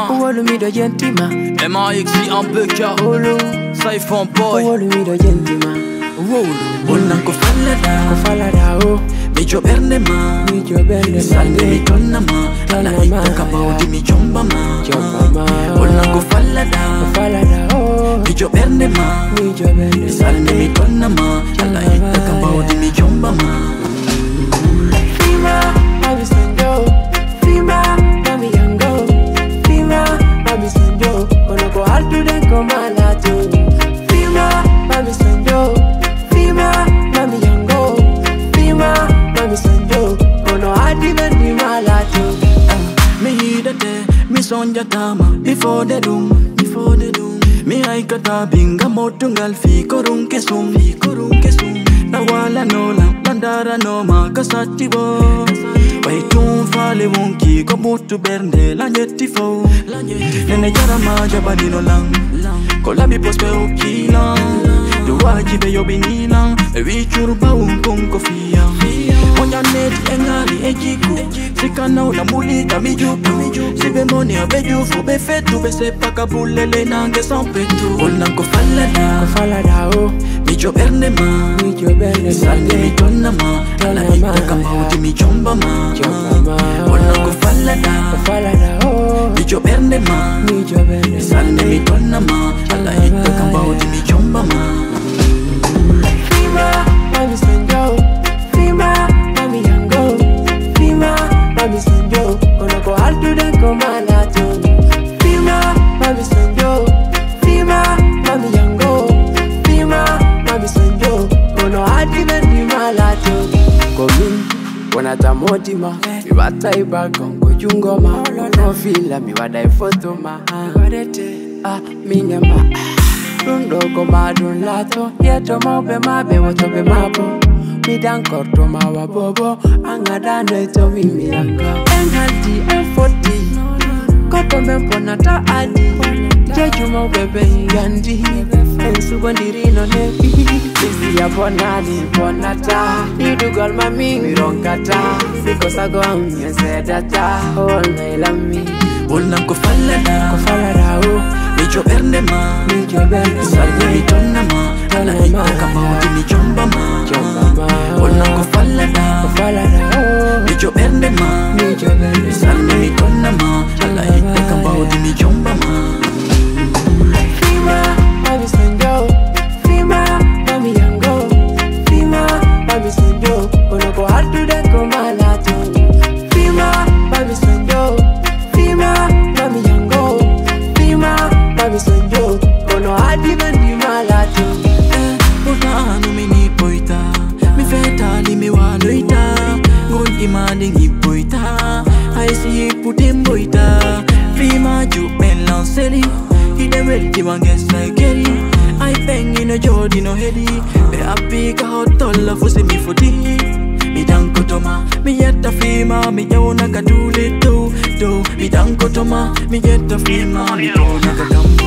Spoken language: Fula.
Olu mi do gentima. MAXI un peu Olu. Cypher boy. Olu mi do gentima. Olu ko falada oh. Mi jo berne ma. Salme mi tonna ma. La ita kabodi mi chomba ma. Olu ko falada oh. Mi jo berne ma. Salme mi tonna ma. La ita kabodi mi chomba ma. Fima, mami sanjo. Fima, mami yango. Fima, mami sanjo. Kono ko altu den ko malatu. Fima, mami sanjo. Fima, mami yango. Fima, mami sanjo. Kono adi ben di malatu. Me hidate, me sonja tama. Before the doom. Me aikata binga motungal fi korun kesum. Na wala no lam, landara no ma kasati bo. Wai tum fale wonki ko mutu bernde la nyeti fo. Nene jara ma jabani no lang. Kolabi pospe ukila. Duwaji be yobinila. Ewi churba unkong kofia. Monya neti engali ejiku. Sikana ula mulita mijuku. Sibe moni abeju fu be fetu. Be sepa kabulele nange sampetu. Ola ko falada oh. Mi jo berne ma. Salme mi tonna ma. La ita kabodi mi chomba ma. Ola ko falada oh. Mi jo berne ma. Salme mi tonna ma. La ita kabodi mi chomba ma. Fima, mami sanjo. Fima, mami yango. Fima, mami sanjo. Kono ko altu den ko malatu. Fima, mami sanjo. Fima, mami yango. Fima, mami sanjo. Kono adi ben di malatu. Komin, wanata motima. Mi wata iba kongo jungoma. No fila mi wada ifoto ma. Minyama. Rundo ko madun lato. Yeto mobe mabe woto be mabo. Midan korto mawa bobo. Angadano ito mimiranga. Enhanti M40. Koto memponata adi. Jejuma bebe yandi. Ensugo ndirino nebi. Sisi ya bonani bonata. Idugol mami mironkata. Siko sago amnyese data. All my lami. Ola ko falada oh. Mi jo berne ma. Salme mi tonna ma. La ita kabodi mi chomba ma. Ola ko falada oh. Mi jo berne ma. Salme mi tonna ma. La ita kabodi mi chomba ma. Fima, mami sanjo. Fima, mami yango. Fima, mami sanjo. Kono ko altu den ko malatu. Fima, mami sanjo. Fima, mami yango. Fima, mami sanjo. Kono adi ben di malatu. Anu mini poita. Mi feta li mi wanoita. Gon imani ngi poita. I see putim poita. Fima ju melanseli. Ide welti wangesa keri. I bang in a jodi no heady. Be happy ka hotola fuse mi foti. Mi danko toma. Mi yetta fima. Mi yona kadule do. Mi danko toma. Mi yetta fima. Mi yona kadambo.